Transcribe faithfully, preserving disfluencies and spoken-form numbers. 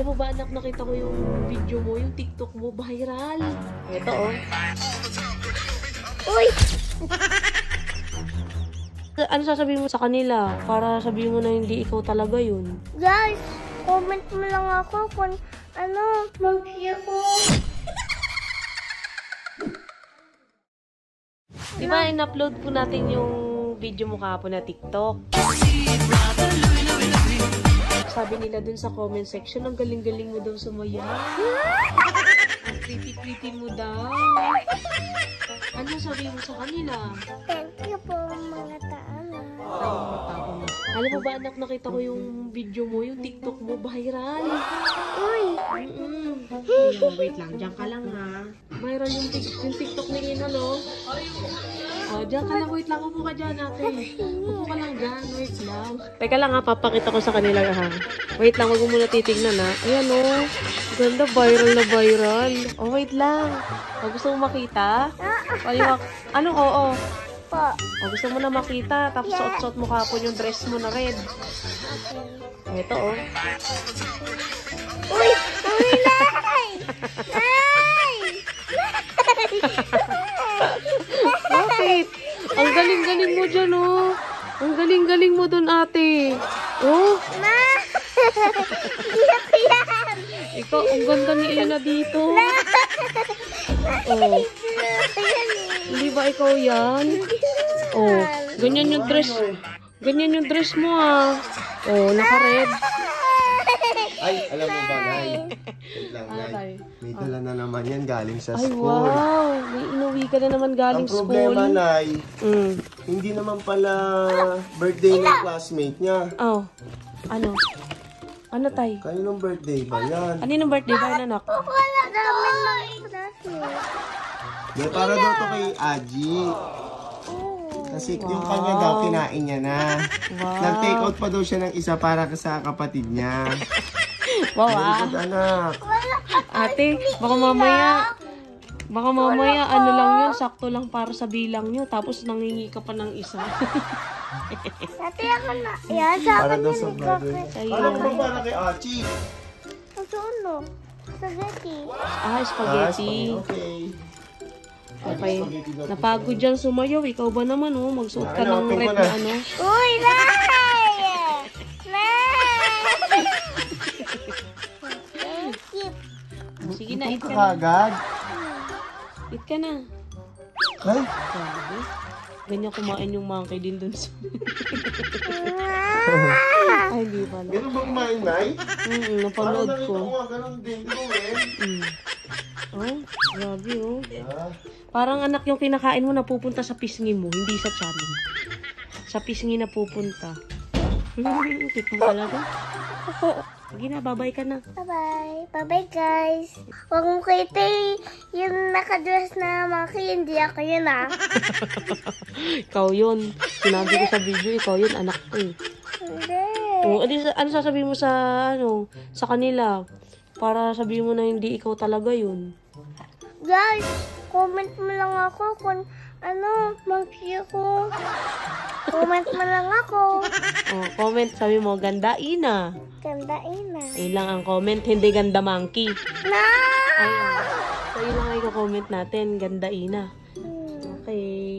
Alam mo ba anak, nakita ko yung video mo, yung TikTok mo, viral. Ito oh. Uy! Ano sasabihin mo sa kanila para sabihin mo na hindi ikaw talaga yun? Guys, comment mo lang ako kung ano, mag-share ko. Di ba in-upload po natin yung video mo kahapon na TikTok? Sabi nila dun sa comment section, ang galing-galing mo daw sumaya. Ang pretty-pretty mo daw. Ano sabi mo sa kanila? Thank you po mga taana. Alam mo ba anak, nakita ko yung video mo, yung TikTok mo, viral. Uy! Mm-mm. Ayan, wait lang, dyan ka lang ha. Viral yung, yung TikTok ni Ina, no? Oh, dyan ka lang, wait lang, upo ka dyan ate. Upo ka lang dyan, wait lang. Teka lang ha, papakita ko sa kanila ha. Wait lang, wag mo muna titignan ha. Ayan o, oh, ganda, viral na viral. Oh, wait lang. Oh, gusto mo makita? Paliwak. Ano, oo. Oh, oh. Po. Oh, gusto mo na makita, tapos Yeah. suot-suot mo kapon yung dress mo na red. Okay. Ito oh. Uy! Uy, Nay! Nay! Bakit? Ang galing-galing mo dyan oh. Ang galing-galing mo dun ate. Oh, Ma! Iyak yan! ikaw, ang ganda ni Ina dito. Oh, hindi ba ikaw yan? Oh, ganyan yung dress. Ganyan yung dress mo ah. Oh, naka-red. Ay, alam mo ba, Nay? Wait lang, Ano Nay. tayo? May dala na naman yan galing sa Ay, school. wow. May inuwi ka na naman galing Ang school. problema, Nay, Mm. hindi naman pala birthday ng classmate niya. Oh, ano? Ano tay? Kaninong birthday ba yan? Ano yung birthday ba yun, anak? Wala namin mga classmate. May para daw to kay Aji. Kasi yung kanya daw, kinain niya na. Wow. Nag-take out pa daw siya ng isa para sa kapatid niya. Wow, Very ah. good, anak. Ate, baka mamaya, baka mamaya, ano lang yun, sakto lang para sa bilang nyo, tapos nangingi ka pa ng isa. Dati ako na. Yan, sa Para akin daw yun. sa brother. Ayan. Ano ba para kay Aji? Ito ano? Spaghetti. Ah, spaghetti. Okay. Okay. Napagod dyan sumayaw. Ikaw ba naman, oh? Magsuot ka ng Hanapin ko red na. na ano. Uy, Nay! Nay! Thank you. Sige na, eat ka na. Kagad. Eat ka na. Ay, Grabe. Ganyan kumain yung monkey din dun sa... Ay, hindi pala. ganun ba kumain, Nay? Mm, napanood Parang ko. nakita ko nga, ganun din ko eh. Mm. Oh, grabe oh. Ah, Parang anak yung kinakain mo napupunta sa pisngi mo, hindi sa tiyan. Sa pisngi na pupunta. Cute mo talaga. Sige na, babay ka na. Bye-bye. Bye-bye, guys. Huwag mo kita yung nakadress na monkey. Hindi ako yun, ah. Ikaw yun. Sinabi ko sa video, ikaw yun, anak ko eh. Hindi. Oh, adi, ano sasabihin mo sa, ano, sa kanila? Para sabihin mo na hindi ikaw talaga yun. Guys, comment mo lang ako kung ano, monkey ko. Comment mo lang ako. Oh, comment, sabi mo, ganda ina. Ganda ina. Ayun lang ang comment, hindi ganda monkey. Na! Ayun. So, yun lang ang i-comment natin, ganda ina. Hmm. Okay.